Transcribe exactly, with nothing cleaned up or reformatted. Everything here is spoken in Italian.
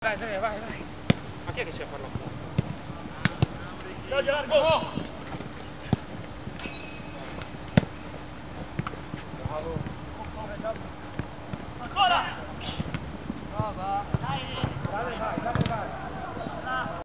Vai, vai, vai, vai. Ma chi è che c'è a farlo? Dai, largo!